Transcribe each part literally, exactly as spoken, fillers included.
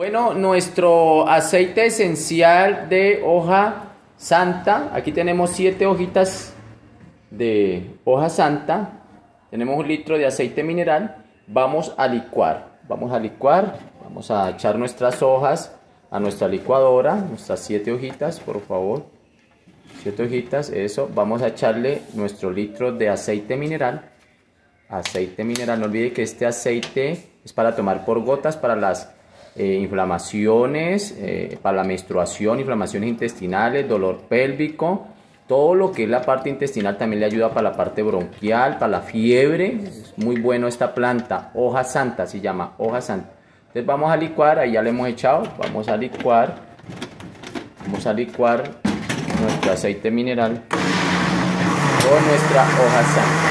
Bueno, nuestro aceite esencial de hoja santa, aquí tenemos siete hojitas de hoja santa, tenemos un litro de aceite mineral, vamos a licuar, vamos a licuar, vamos a echar nuestras hojas a nuestra licuadora, nuestras siete hojitas, por favor, siete hojitas, eso, vamos a echarle nuestro litro de aceite mineral, aceite mineral, no olvide que este aceite es para tomar por gotas para las Eh, inflamaciones, eh, para la menstruación, inflamaciones intestinales, dolor pélvico, todo lo que es la parte intestinal también le ayuda para la parte bronquial, para la fiebre. Es muy bueno esta planta, hoja santa se llama, hoja santa. Entonces vamos a licuar, ahí ya le hemos echado, vamos a licuar, vamos a licuar nuestro aceite mineral con nuestra hoja santa.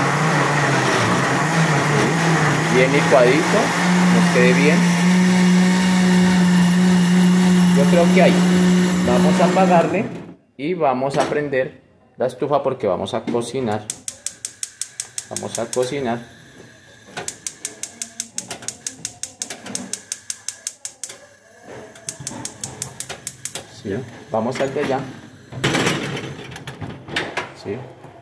¿Sí? Bien licuadito, nos quede bien. Yo creo que ahí vamos a apagarle y vamos a prender la estufa porque vamos a cocinar. Vamos a cocinar. ¿Sí? Vamos al de allá. ¿Sí?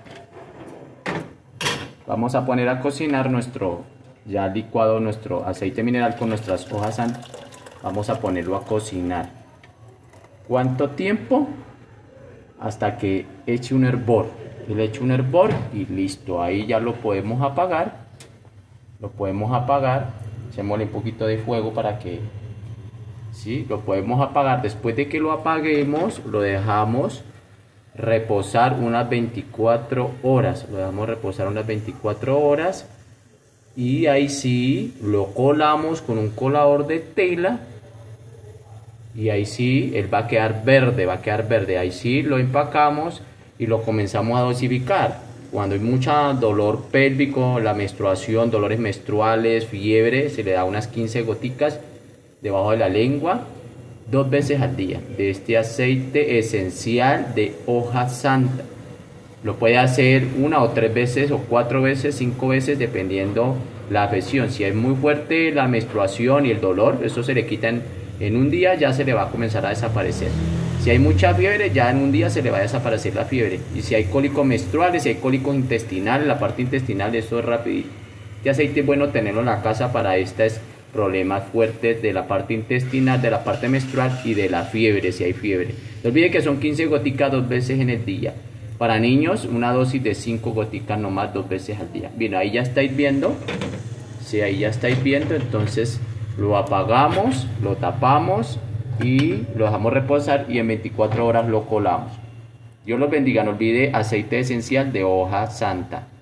Vamos a poner a cocinar nuestro ya licuado, nuestro aceite mineral con nuestras hojas santas. Vamos a ponerlo a cocinar. ¿Cuánto tiempo? Hasta que eche un hervor. Le eche un hervor y listo. Ahí ya lo podemos apagar. Lo podemos apagar. Echémosle un poquito de fuego para que... ¿Sí? Lo podemos apagar. Después de que lo apaguemos, lo dejamos reposar unas veinticuatro horas. Lo dejamos reposar unas veinticuatro horas. Y ahí sí lo colamos con un colador de tela. Y ahí sí, él va a quedar verde, va a quedar verde. Ahí sí lo empacamos y lo comenzamos a dosificar. Cuando hay mucho dolor pélvico, la menstruación, dolores menstruales, fiebre, se le da unas quince goticas debajo de la lengua, dos veces al día, de este aceite esencial de hoja santa. Lo puede hacer una o tres veces o cuatro veces, cinco veces, dependiendo la afección. Si es muy fuerte la menstruación y el dolor, eso se le quita en, en un día, ya se le va a comenzar a desaparecer. Si hay mucha fiebre, ya en un día se le va a desaparecer la fiebre. Y si hay cólicos menstruales, si hay cólicos intestinales, la parte intestinal, eso es rapidito. Este aceite es bueno tenerlo en la casa para estos problemas fuertes de la parte intestinal, de la parte menstrual y de la fiebre, si hay fiebre. No olvide que son quince goticas dos veces en el día. Para niños, una dosis de cinco goticas nomás dos veces al día. Bien, ahí ya estáis viendo. Sí, ahí ya estáis viendo. Entonces lo apagamos, lo tapamos y lo dejamos reposar y en veinticuatro horas lo colamos. Dios los bendiga. No olvide aceite esencial de hoja santa.